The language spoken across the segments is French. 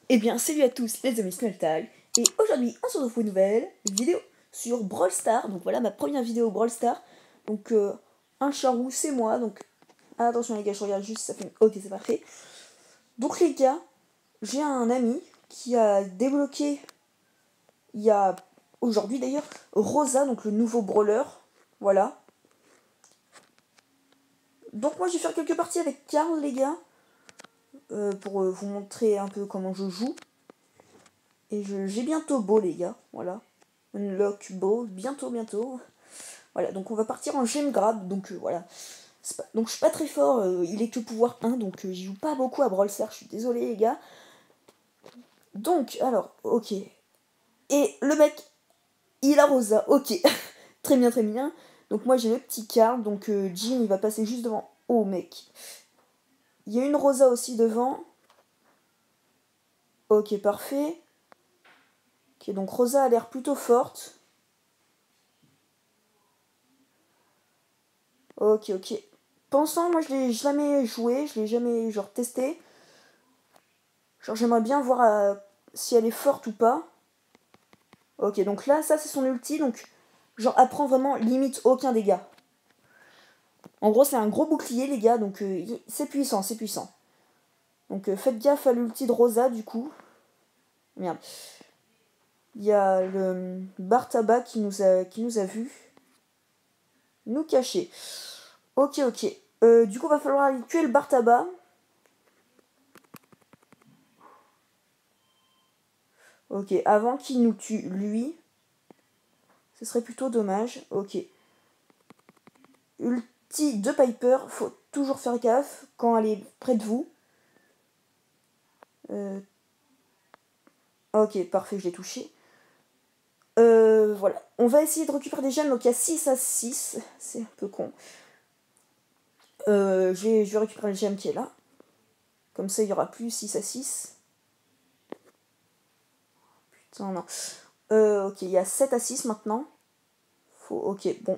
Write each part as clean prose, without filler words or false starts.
Eh bien, salut à tous les amis Smelltag, et aujourd'hui on se retrouve pour une nouvelle vidéo sur Brawl Stars. Donc voilà ma première vidéo Brawl Stars. Donc un charou c'est moi, donc attention les gars, je regarde juste si ça fait... Ok, c'est parfait. Donc les gars, j'ai un ami qui a débloqué, il y a aujourd'hui d'ailleurs, Rosa, donc le nouveau brawler, voilà. Donc moi je vais faire quelques parties avec Karl les gars, pour vous montrer un peu comment je joue. Et j'ai bientôt beau les gars, voilà. Unlock beau, bientôt. Voilà, donc on va partir en gemme grab, donc voilà. Donc je suis pas très fort, il est que pouvoir 1, donc j'y joue pas beaucoup à Brawl Stars, je suis désolé les gars. Donc, alors, ok. Et le mec, il a Rosa, ok. Très bien. Donc moi j'ai le petit Karl, donc Jean il va passer juste devant. Oh mec. Il y a une Rosa aussi devant. Ok, parfait. Ok, donc Rosa a l'air plutôt forte. Ok. Pensant, moi je l'ai jamais joué, je l'ai jamais genre testé. Genre j'aimerais bien voir si elle est forte ou pas. Ok, donc là, ça c'est son ulti, donc genre elle prend vraiment limite aucun dégât. En gros, c'est un gros bouclier, les gars, donc c'est puissant. Donc faites gaffe à l'ulti de Rosa, du coup. Merde. Il y a le Bartaba qui nous a vu nous cacher. Ok. Du coup, va falloir aller tuer le Bartaba. Ok, avant qu'il nous tue, lui. Ce serait plutôt dommage. Ok. Ulti de Piper, faut toujours faire gaffe quand elle est près de vous. Ok, parfait, je l'ai touché. Voilà. On va essayer de récupérer des gemmes, donc il y a 6 à 6. C'est un peu con. Je vais récupérer le gemme qui est là. Comme ça, il y aura plus 6 à 6. Putain, non. Ok, il y a 7 à 6 maintenant. Ok, bon.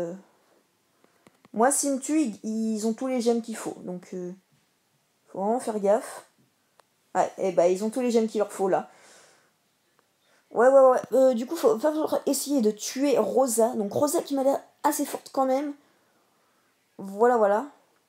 Moi, s'ils me tuent, ils ont tous les gemmes qu'il faut. Donc, faut vraiment faire gaffe. Ouais, et bah, ils ont tous les gemmes qu'il leur faut là. Ouais. Du coup, va falloir essayer de tuer Rosa. Donc, Rosa qui m'a l'air assez forte quand même. Voilà.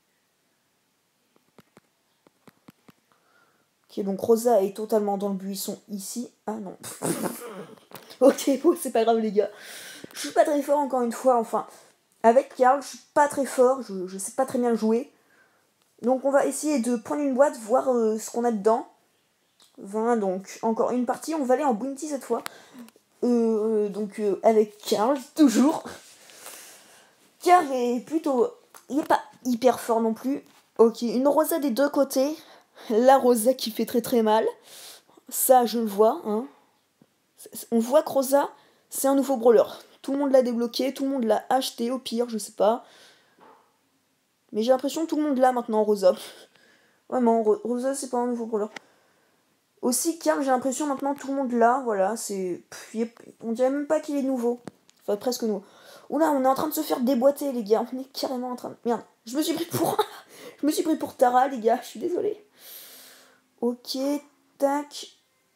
Ok, donc Rosa est totalement dans le buisson ici. Ah non. Ok, bon, c'est pas grave, les gars. Je suis pas très fort, encore une fois. Enfin, avec Karl, je suis pas très fort. Je sais pas très bien jouer. Donc, on va essayer de prendre une boîte, voir ce qu'on a dedans. 20, donc encore une partie. On va aller en bounty cette fois. Donc, avec Karl, toujours. Karl est plutôt. Il est pas hyper fort non plus. Ok, une Rosa des deux côtés. La Rosa qui fait très mal. Ça, je le vois. Hein. On voit que Rosa, c'est un nouveau brawler. Tout le monde l'a débloqué, tout le monde l'a acheté, au pire, je sais pas. Mais j'ai l'impression que tout le monde l'a maintenant, Rosa. Vraiment, Rosa, c'est pas un nouveau brawler. Aussi, Karl, j'ai l'impression maintenant tout le monde l'a, voilà, c'est... On dirait même pas qu'il est nouveau. Enfin, presque nouveau. Oula, on est en train de se faire déboîter, les gars. On est carrément en train de... Merde, je me suis pris pour... je me suis pris pour Tara, les gars, je suis désolée. Ok, tac...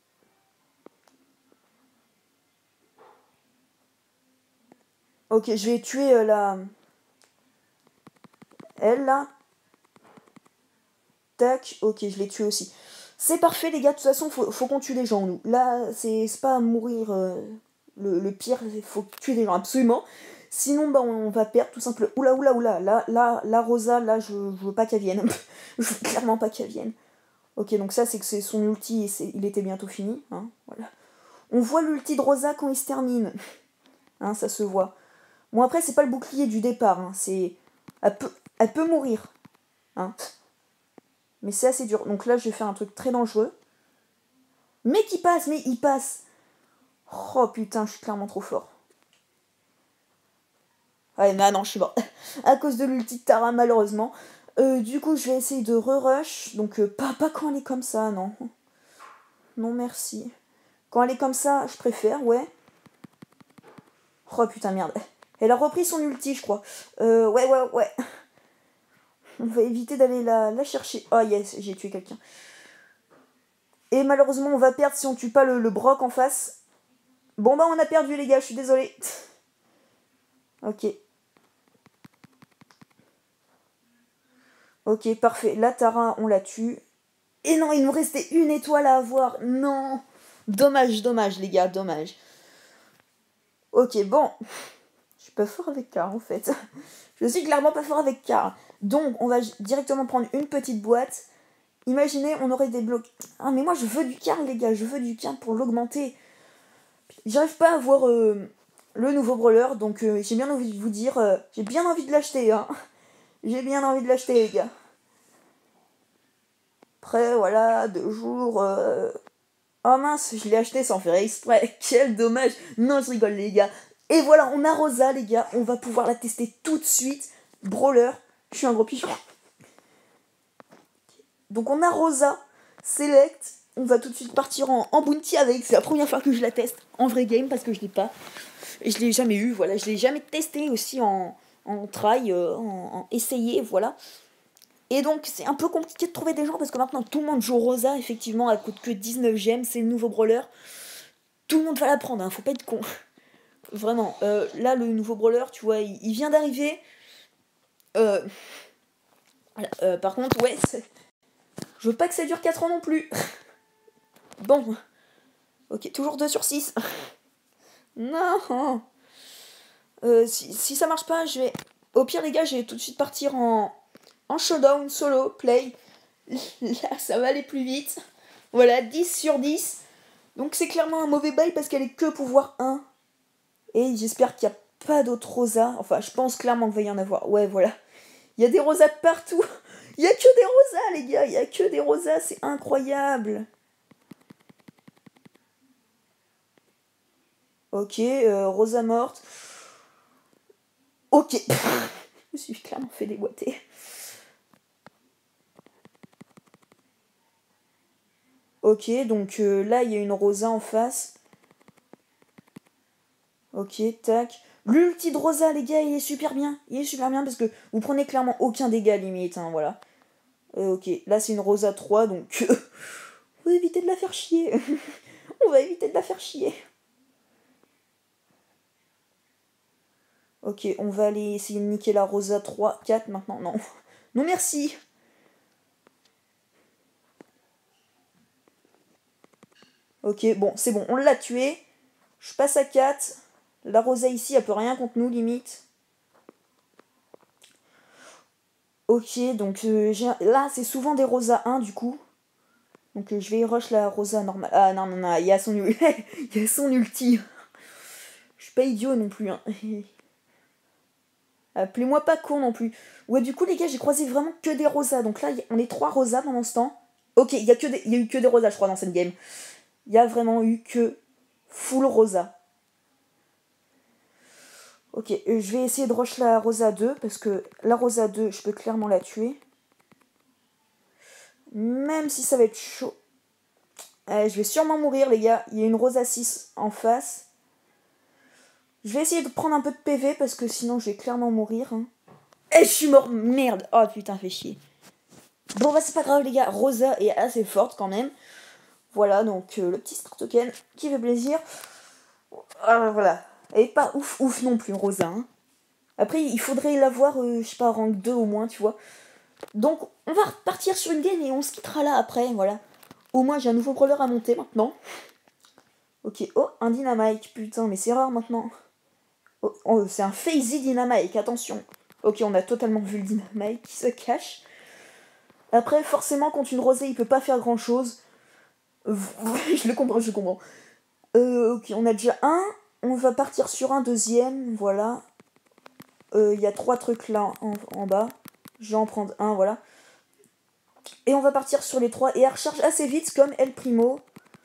Ok, je vais tuer elle, là. Tac, ok, je l'ai tué aussi. C'est parfait, les gars, de toute façon, faut qu'on tue les gens, nous. Là, c'est pas mourir le pire, il faut tuer les gens, absolument. Sinon, bah, on va perdre, tout simplement. Oula. La Rosa, là, je veux pas qu'elle vienne. Je veux clairement pas qu'elle vienne. Ok, donc ça, c'est que c'est son ulti, et il était bientôt fini. Hein, voilà. On voit l'ulti de Rosa quand il se termine. Hein, ça se voit. Bon, après, c'est pas le bouclier du départ. Hein, c'est... Elle peut mourir. Hein. Mais c'est assez dur. Donc là, je vais faire un truc très dangereux. Mais il passe. Oh putain, je suis clairement trop fort. Ouais, mais non, je suis mort. À cause de l'ulti de Tara, malheureusement. Du coup, je vais essayer de re-rush. Donc, pas quand elle est comme ça, non. Non, merci. Quand elle est comme ça, je préfère, ouais. Oh putain, merde. Elle a repris son ulti, je crois. Ouais. On va éviter d'aller la chercher. Oh yes, j'ai tué quelqu'un. Et malheureusement, on va perdre si on tue pas le Brock en face. Bon bah on a perdu les gars, je suis désolée. Ok. Ok, parfait. La Tara, on la tue. Et non, il nous restait une étoile à avoir. Non. Dommage, dommage les gars, dommage. Ok, bon. Je suis pas fort avec Car en fait. Je suis clairement pas fort avec Car. Donc, on va directement prendre une petite boîte. Imaginez, on aurait des blocs. Ah, mais moi, je veux du Car, les gars. Je veux du Car pour l'augmenter. J'arrive pas à avoir le nouveau brawler. Donc, j'ai bien envie de vous dire... j'ai bien envie de l'acheter, hein. J'ai bien envie de l'acheter, les gars. Après, voilà, 2 jours... Oh mince, je l'ai acheté sans faire exprès. Quel dommage. Non, je rigole, les gars. Et voilà, on a Rosa, les gars. On va pouvoir la tester tout de suite. Brawler. Je suis un gros pigeon. Donc on a Rosa. Select. On va tout de suite partir en bounty avec. C'est la première fois que je la teste en vrai game parce que je l'ai pas. Et je l'ai jamais eu. Voilà, je l'ai jamais testé aussi en try, en essayer. Voilà. Et donc c'est un peu compliqué de trouver des gens parce que maintenant tout le monde joue Rosa. Effectivement, elle coûte que 19 gemmes. C'est le nouveau brawler. Tout le monde va la prendre, hein, faut pas être con. Vraiment. Là, le nouveau brawler, tu vois, il vient d'arriver. Par contre, ouais, je veux pas que ça dure 4 ans non plus. Bon. Ok, toujours 2 sur 6. Non. Si ça marche pas, je vais... Au pire, les gars, je vais tout de suite partir en showdown, solo, play. Là, ça va aller plus vite. Voilà, 10 sur 10. Donc c'est clairement un mauvais bail parce qu'elle est que pouvoir 1. Et j'espère qu'il n'y a pas d'autres rosas. Enfin, je pense clairement qu'il va y en avoir. Ouais, voilà. Il y a des rosas partout. Il y a que des rosas, les gars. Il y a que des rosas. C'est incroyable. Ok, rosa morte. Ok. Je me suis clairement fait déboîter. Ok, donc là, il y a une rosa en face. Ok, tac. L'ulti de Rosa, les gars, il est super bien. Il est super bien parce que vous prenez clairement aucun dégât limite, hein, voilà. Ok, là c'est une Rosa 3, donc on va éviter de la faire chier. On va éviter de la faire chier. Ok, on va aller essayer de niquer la Rosa 3, 4 maintenant. Non, non merci. Ok, bon, c'est bon, on l'a tué. Je passe à 4. La Rosa ici, elle peut rien contre nous, limite. Ok, donc là, c'est souvent des Rosa 1, du coup. Donc je vais rush la Rosa normale. Ah non, non, non, il y a son, il y a son ulti. Je suis pas idiot non plus. Hein. Appelez-moi pas con non plus. Ouais, du coup, les gars, j'ai croisé vraiment que des Rosas. Donc là, on est 3 Rosas pendant ce temps. Ok, il y a eu que des Rosas, je crois, dans cette game. Il y a vraiment eu que full Rosa. Ok, je vais essayer de rush la Rosa 2, parce que la Rosa 2, je peux clairement la tuer. Même si ça va être chaud. Je vais sûrement mourir, les gars. Il y a une Rosa 6 en face. Je vais essayer de prendre un peu de PV, parce que sinon, je vais clairement mourir. Hein. Et je suis mort, merde. Oh putain, fait chier. Bon bah c'est pas grave les gars, Rosa est assez forte quand même. Voilà, donc le petit star token qui fait plaisir. Voilà. Elle est pas ouf ouf non plus, Rosa. Hein. Après, il faudrait l'avoir, je sais pas, rank 2 au moins, tu vois. Donc, on va repartir sur une game et on se quittera là après, voilà. Au moins, j'ai un nouveau brawler à monter maintenant. Ok, oh, un dynamite, putain, mais c'est rare maintenant. Oh, oh, c'est un Phasey dynamite, attention. Ok, on a totalement vu le dynamite qui se cache. Après, forcément, contre une rosée, il peut pas faire grand chose. Je le comprends, je le comprends. Ok, on a déjà un. On va partir sur un deuxième, voilà. Il y a 3 trucs là en bas. Je vais en prendre un, voilà. Et on va partir sur les 3. Et elle recharge assez vite comme El Primo.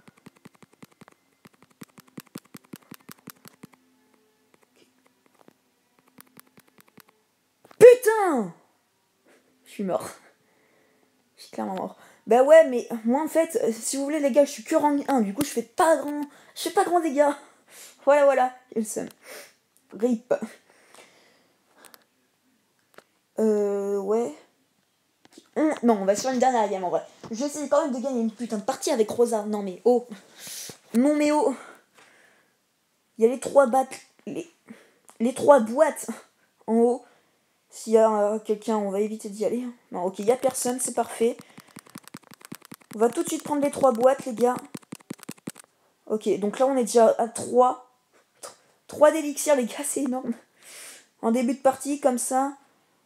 Putain! Je suis mort. Je suis clairement mort. Bah ouais, mais moi en fait, si vous voulez les gars, je suis que rang 1. Du coup, je fais pas grand dégâts. Voilà, voilà. Il seum. RIP. Ouais. Non, on va sur une dernière game en vrai. Je vais essayer quand même de gagner une putain de partie avec Rosa. Non mais oh. Non mais oh. Il y a les 3 battes. Les 3 boîtes en haut. S'il y a quelqu'un, on va éviter d'y aller. Non, ok, il y a personne, c'est parfait. On va tout de suite prendre les 3 boîtes, les gars. Ok, donc là, on est déjà à 3. 3 d'élixirs, les gars, c'est énorme. En début de partie, comme ça.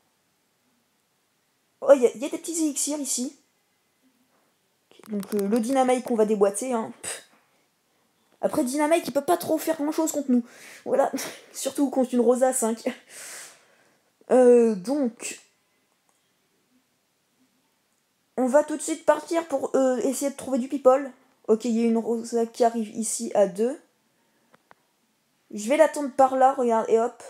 Oh, il y a des petits élixirs ici. Okay, donc le dynamite qu'on va déboîter. Hein. Après, dynamite, il peut pas trop faire grand chose contre nous. Voilà, surtout contre une Rosa 5. Donc... On va tout de suite partir pour essayer de trouver du people. Ok, il y a une Rosa qui arrive ici à 2. Je vais l'attendre par là, regarde, et hop.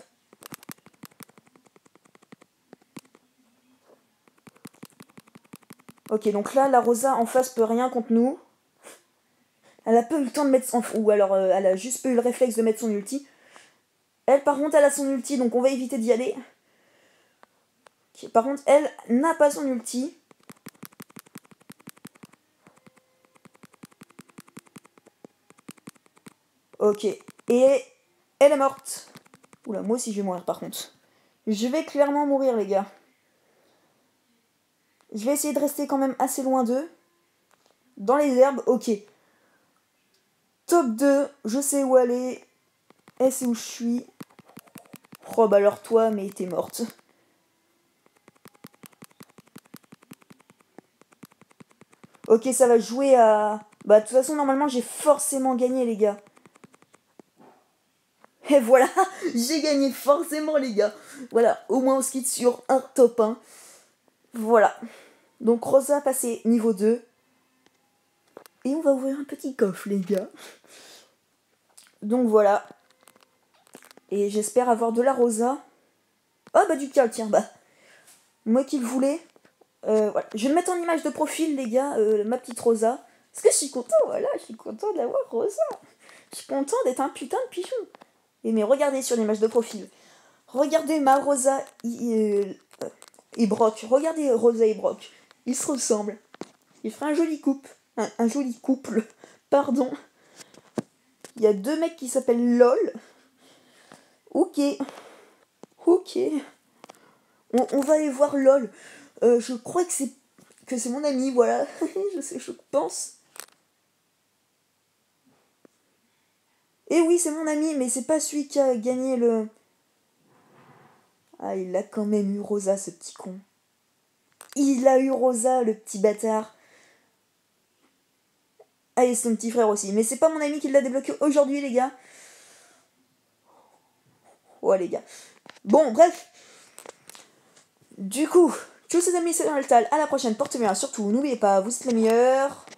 Ok, donc là, la Rosa en face peut rien contre nous. Elle a pas eu le temps de mettre son... Ou alors, elle a juste pas eu le réflexe de mettre son ulti. Elle, par contre, elle a son ulti, donc on va éviter d'y aller. Okay, par contre, elle n'a pas son ulti. Ok, et elle est morte. Oula, moi aussi je vais mourir par contre. Je vais clairement mourir, les gars. Je vais essayer de rester quand même assez loin d'eux. Dans les herbes, ok. Top 2, je sais où aller. Elle sait où je suis. Oh bah alors toi, mais t'es morte. Ok, ça va jouer à... Bah de toute façon, normalement, j'ai forcément gagné, les gars. Et voilà, j'ai gagné forcément, les gars. Voilà, au moins on se quitte sur un top 1. Voilà. Donc Rosa passé niveau 2. Et on va ouvrir un petit coffre, les gars. Donc voilà. Et j'espère avoir de la Rosa. Oh bah du cal, tiens, bah. Moi qui le voulais. Voilà. Je vais me mettre en image de profil, les gars, ma petite Rosa. Parce que je suis content, voilà, je suis content d'avoir Rosa. Je suis content d'être un putain de pigeon. Et mais regardez sur l'image de profil. Regardez ma Rosa et Brock. Regardez Rosa et Brock. Ils se ressemblent. Ils feraient un joli couple. Un joli couple. Pardon. Il y a 2 mecs qui s'appellent LOL. Ok. Ok. On va aller voir LOL. Je crois que c'est mon ami, voilà. je pense. Et oui, c'est mon ami, mais c'est pas celui qui a gagné le... Ah, il a quand même eu Rosa, ce petit con. Il a eu Rosa, le petit bâtard. Ah, et son petit frère aussi. Mais c'est pas mon ami qui l'a débloqué aujourd'hui, les gars. Ouais, les gars. Bon, bref. Du coup, tous ces amis, c'est dans le tal. À la prochaine, portez bien. Surtout, n'oubliez pas, vous êtes les meilleurs.